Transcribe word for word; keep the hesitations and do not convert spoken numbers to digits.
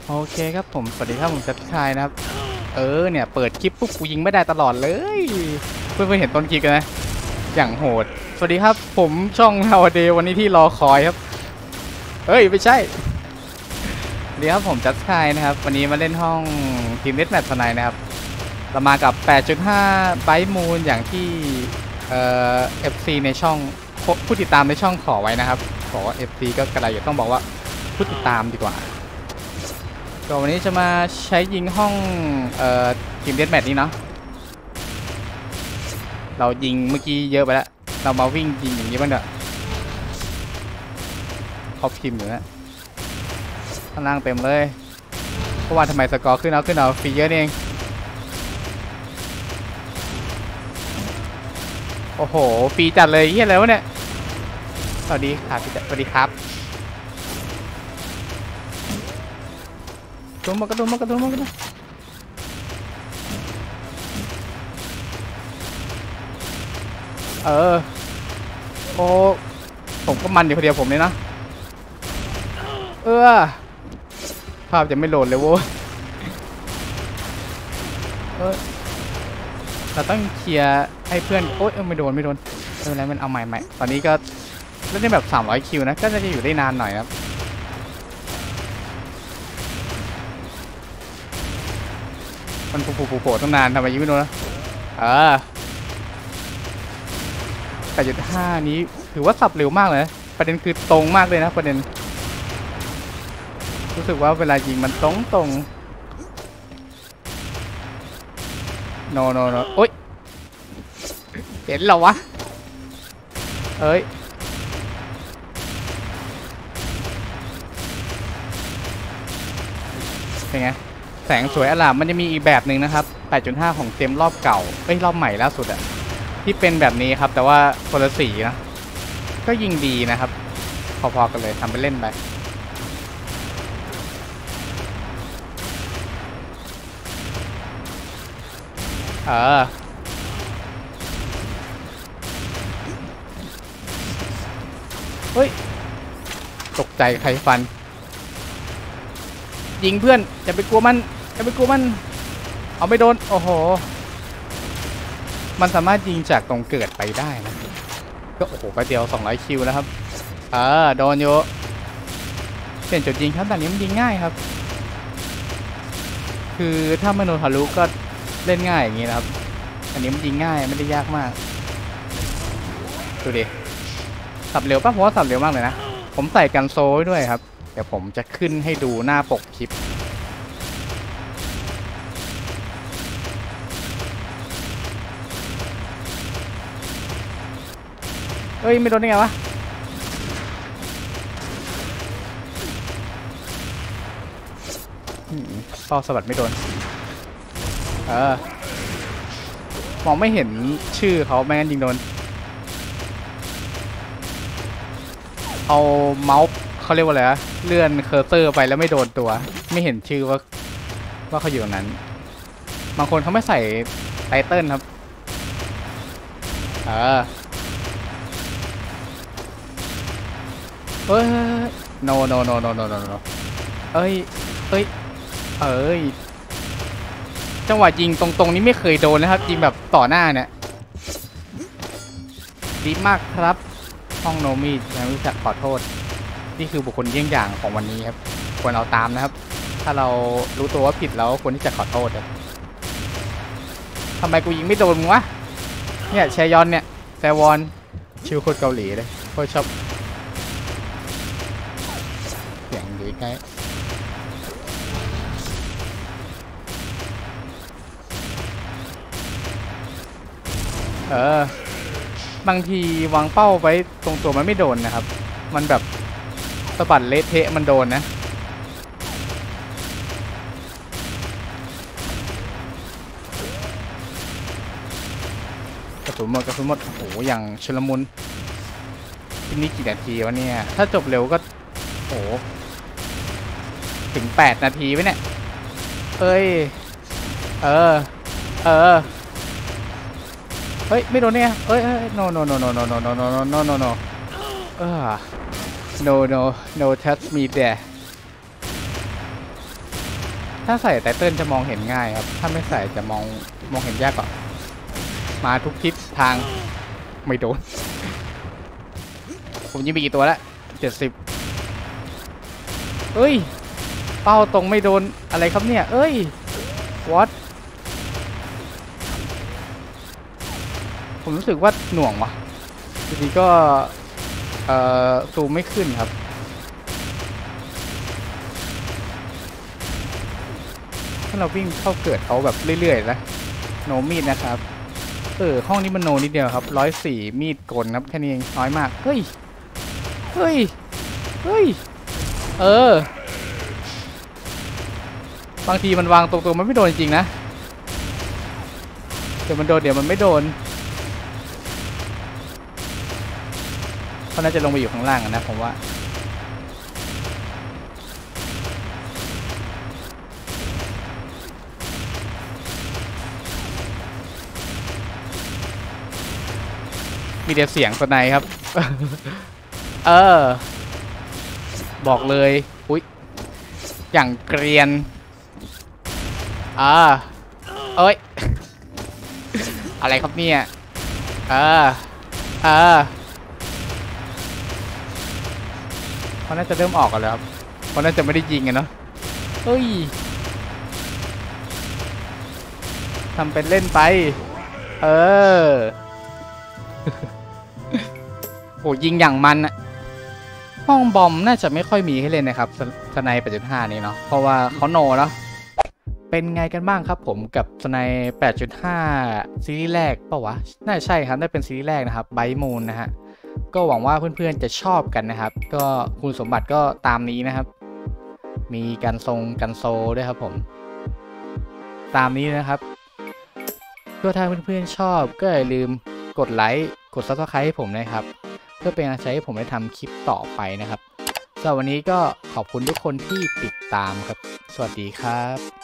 โอเคครับผมสวัสดีครับผมจัดชายนะครับเออเนี่ยเปิดคลิปปุ๊บกูยิงไม่ได้ตลอดเลยเพื่อนๆเห็นต้นคลิปกันนะอย่างโหดสวัสดีครับผมช่องฮาวเดย์วันนี้ที่รอคอยครับเฮ้ยไม่ใช่สวัสดีครับผมจัดชายนะครับวันนี้มาเล่นห้องทีมเน็ตแมทสไนนะครับเรามากับ แปดจุดห้า ไบต์มูนอย่างที่เอ่อ เอฟ ซี ในช่องผู้ติดตามในช่องขอไว้นะครับขอ เอฟ ซี ก็กระไรอยู่ต้องบอกว่าผู้ติดตามดีกว่าก็วันนี้จะมาใช้ยิงห้องเอ่อทีมเดธแมทนี้เนาะเรายิงเมื่อกี้เยอะไปแล้วเรามาวิ่งยิงอย่างนี้บ้างเถอะครอบทีมอยู่นะข้างล่างเต็มเลยเพราะว่าทำไมสกอร์ขึ้นเอาขึ้นเอาฟรีเยอะนี่เองโอ้โหฟรีจัดเลยเฮียอะไรวะเนี่ยสวัสดีครับสวัสดีครับตุ้มมากระตุ้มมากระตุ้มมากระตุ้มเออโอ้ผมก็มันอยู่คนเดียวผมเลยนะเออภาพจะไม่โหลดเลยโว้ยเออเราต้องเคลียร์ให้เพื่อนโอ๊ยไม่โดนไม่โดนไม่เป็นไรมันเอาใหม่ใหม่ตอนนี้ก็เล่นได้แบบสามร้อยคิวนะก็จะอยู่ได้นานหน่อยครับมันปูปูปูโผล่ตั้งนานทำไมยังไม่โดนนะเออแปดจุดห้านี้ถือว่าสับเร็วมากเลยประเด็นคือตรงมากเลยนะประเด็นรู้สึกว่าเวลายิงมันตรงตรงโนโนโนโอ๊ยเห็นเหรอวะเอ้ยเป็นไงแสงสวยอลามมันจะมีอีกแบบหนึ่งนะครับ แปดจุดห้า ของเจมรอบเก่าเอ้ยรอบใหม่ล่าสุดอะที่เป็นแบบนี้ครับแต่ว่าคนละสีนะก็ยิงดีนะครับพอๆกันเลยทำไปเล่นไปเออเฮ้ยตกใจใครฟันยิงเพื่อนอย่าไปกลัวมันอย่าไปกลัวมันเอาไม่โดนโอ้โหมันสามารถยิงจากตรงเกิดไปได้นะก็โอ้โหไปเดียวสองร้อยคิวแล้วครับเออโดนโยเปลี่ยนจุดยิงครับแต่นี้มันยิงง่ายครับคือถ้าไม่โดนทะลุก็เล่นง่ายอย่างนี้นะครับอันนี้มันยิงง่ายไม่ได้ยากมากดูดิสับเร็วป่ะผมว่าสับเร็วมากเลยนะผมใส่กันโซ่ด้วยครับเดี๋ยวผมจะขึ้นให้ดูหน้าปกคลิปเอ้ยไม่โดนได้ไงวะเป้าสะบัดไม่โดนเออมองไม่เห็นชื่อเขาไม่งั้นยิงโดนเอาเมาส์เขาเรียกว่าอะไรเลื่อนเคอร์เซอร์ไปแล้วไม่โดนตัวไม่เห็นชื่อว่าว่าเขาอยู่ตรงนั้นบางคนเขาไม่ใส่ไตเติ้ลครับเออเฮ้ย no no no no no no no เอ้ยเอ้ยเอ้ยจังหวะยิงตรงๆนี้ไม่เคยโดนนะครับยิงแบบต่อหน้าเนี่ยดีมากครับห้องโนมียังรู้จักขอโทษนี่คือบุคคลเยี่ยงอย่างของวันนี้ครับควรเอาตามนะครับถ้าเรารู้ตัวว่าผิดแล้วควรที่จะขอโทษครับทำไมกูยิงไม่โดนมึงวะเนี่ยแชยอนเนี่ยแซวอนชื่อโคตรเกาหลีเลยโคตรชอบเสียงดีไงเออบางทีวางเป้าไว้ตรงตัวมันไม่โดนนะครับมันแบบสะบัดเละเทะมันโดนนะกระสุนหมดกระสุนหมดโอ้โหอย่างชุลมุนที่นี่กี่นาทีวะเนี่ยถ้าจบเร็วก็โอ้ถึงแปดนาทีไหมเนี่ยเอ้ยเออเออเฮ้ยไม่โดนเนี่ยเอ้ย no no no no no no no no no no no เออ no no no touch me there ถ้าใส่ไตเติ้ลจะมองเห็นง่ายครับถ้าไม่ใส่จะมองมองเห็นยากกว่ามาทุกทิศทางไม่โดนผมยิงไปกี่ตัวแล้วเจ็ดสิบเอ้ยเป้าตรงไม่โดนอะไรครับเนี่ยเอ้ยวอตผมรู้สึกว่าหน่วงว่ะทีนี้ก็เอ่อซูมไม่ขึ้นครับถ้าเราวิ่งเข้าเกิดเขาแบบเรื่อยๆนะโนมีดนะครับเออห้องนี้มันโนนิดเดียวครับร้อยสี่มีดกลครับแค่นี้เองน้อยมากเฮ้ยเฮ้ยเฮ้ยเออบางทีมันวางตรงๆมันไม่โดนจริงๆนะเดี๋ยวมันโดนเดี๋ยวมันไม่โดนเขาน่าจะลงไปอยู่ข้างล่างนะผมว่ามีแต่เสียงสไนครับ เออบอกเลยอุ๊ยอย่างเกรียนอ่าเอ้ย อะไรครับเนี่ยเออเออเขาน่าจะเริ่มออกกันแล้วครับเขาน่าจะไม่ได้ยิงกันเนาะเฮ้ยทำเป็นเล่นไปเออ โหยิงอย่างมันอะห้องบอมน่าจะไม่ค่อยมีให้เล่นนะครับสไน แปดจุดห้า นี้เนาะเพราะว่าเขาโนเนาะเป็นไงกันบ้างครับผมกับสไน แปดจุดห้า ซีรีส์แรกเปล่าวะน่าใช่ครับได้เป็นซีรีส์แรกนะครับไบท์มูนนะฮะก็หวังว่าเพื่อนๆจะชอบกันนะครับก็คุณสมบัติก็ตามนี้นะครับมีกันทรงกันโซด้วยครับผมตามนี้นะครับก็ถ้าเพื่อนๆชอบก็อย่าลืมกดไลค์กด ซับสไครบ์ ให้ผมนะครับเพื่อเป็นกำลังใจให้ผมได้ทำคลิปต่อไปนะครับสำหรับวันนี้ก็ขอบคุณทุกคนที่ติดตามครับสวัสดีครับ